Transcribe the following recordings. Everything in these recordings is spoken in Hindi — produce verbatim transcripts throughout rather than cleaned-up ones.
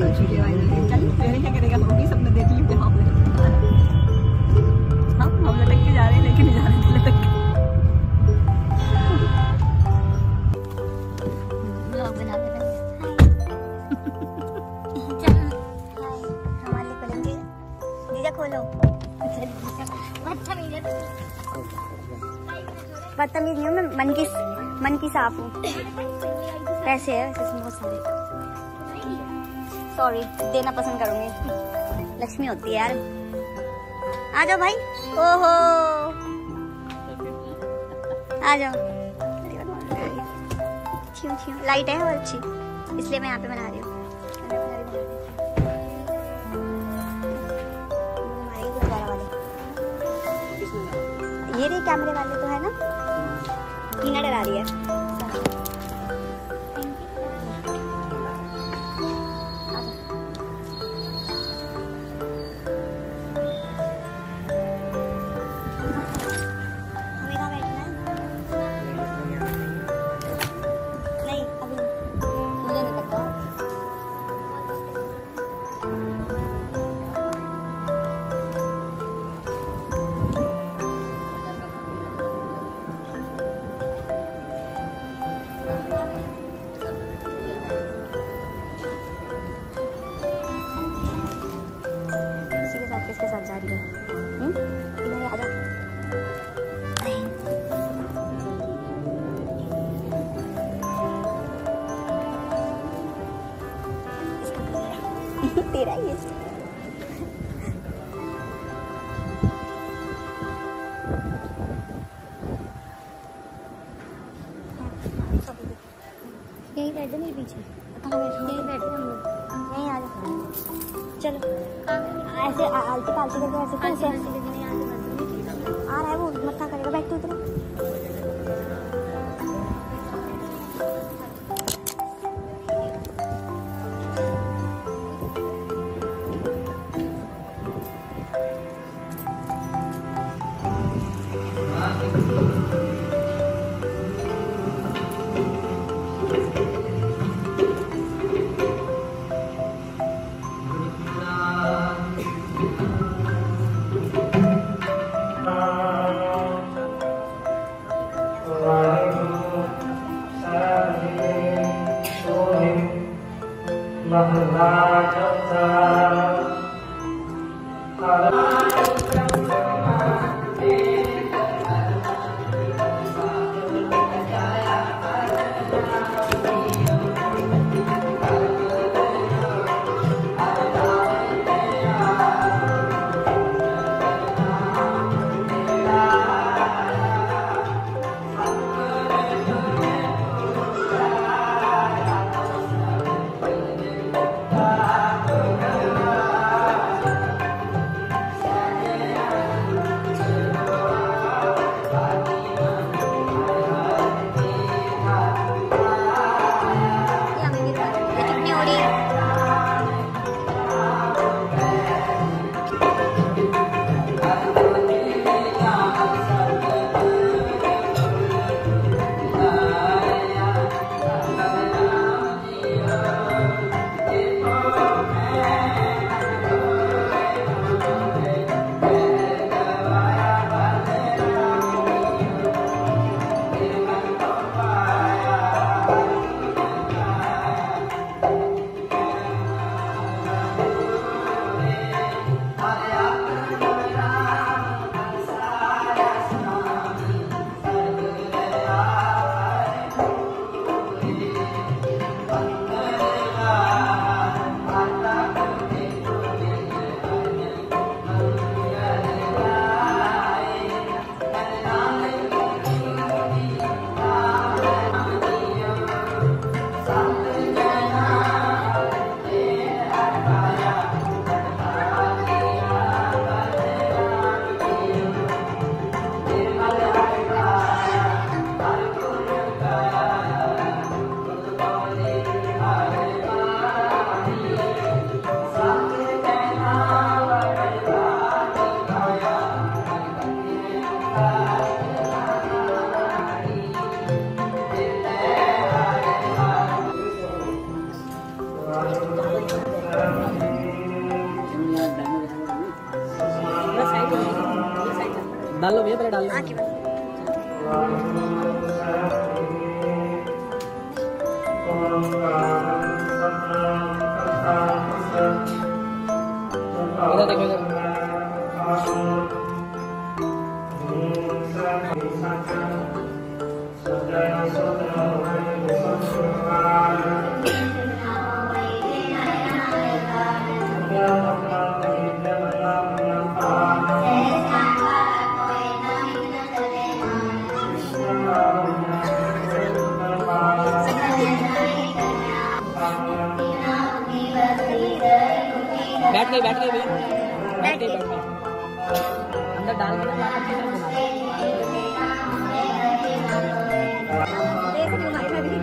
हो चुकी है फाइनली। चल मेरे क्या करेगा, होगी सबने देख ली पे हम हम हम लटक के जा रहे हैं लेकिन नहीं जा रहे लटक के। ब्लॉग बनाते हैं। चल हमारे खोलेंगे जीजा खोलो। बदतमीज है, बदतमीज नहीं हूँ मैं, मन की मन की साफ हूँ। पैसे है वैसे बहुत सारे, सॉरी देना पसंद करूंगी, लक्ष्मी होती है यार। आ जाओ भाई, ओहो आ जाओ। क्यों क्यों लाइट है वो अच्छी, इसलिए मैं यहाँ पे बना रही हूँ। ये रही कैमरे वाले तो है ना, टीना डरा रही है। किसके साथ जा रही है? इधर आ जा। तेरा ही है। यहीं बैठे मेरे पीछे। कहाँ बैठे? यहीं बैठे हम लोग। नहीं आ जा, चलो ऐसे आलती पालती करके ऐसे कैसे आ रहा है वो, मत्था करेगा। बैठ तू उधर। डाल लो भैया, पहले डाल लो। आके बस इधर देखो इधर। बैठ गई बैठ गई भैया, बैठ गई बैठ गई। अंदर डाल के ना अच्छी तरह घुमा। देख रही हूँ भाई मैं भी।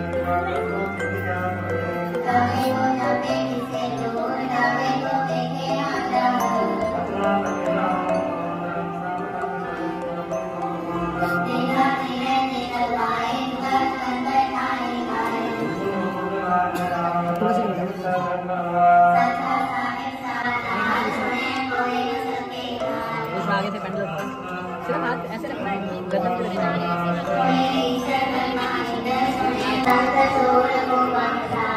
आगे से पेंडल सिर्फ हाथ ऐसे रखना है, गर्दन पे रखना है।